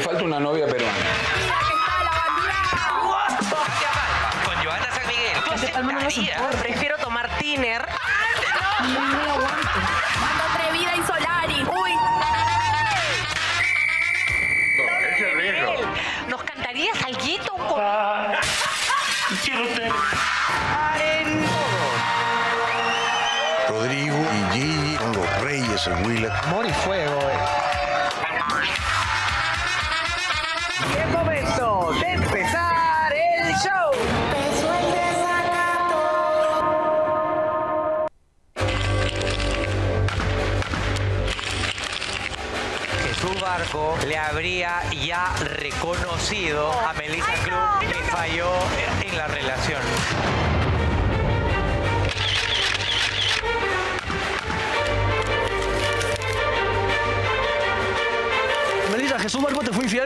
falta una novia peruana. Katia Palma, con Johanna San Miguel. ¿Tú aceptarías? Prefiero tomar tiner. No me aguanto. Mando Atrevida y Solari. Uy. Es el riesgo. ¿Nos cantarías alguito con... Quiero ser. Rodrigo y Gigi son los reyes en Huila. Amor y fuego. Y es momento de empezar el show. Jesús Barco le habría ya reconocido a Melissa Club que falló en la relación. Melissa, ¿Jesús Barco te fue infiel?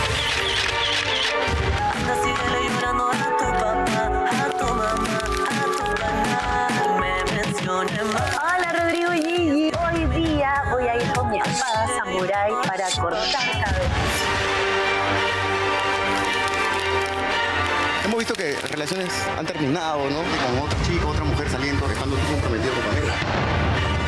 Síguele llorando a tu papá, a tu mamá, a tu canal, me menciones más. Hola Rodrigo y Gigi, hoy día voy a ir con mi espada samurái para cortar cabezas. Hemos visto que relaciones han terminado, ¿no? Con otra chica, otra mujer saliendo, estando tú comprometido con Pamela.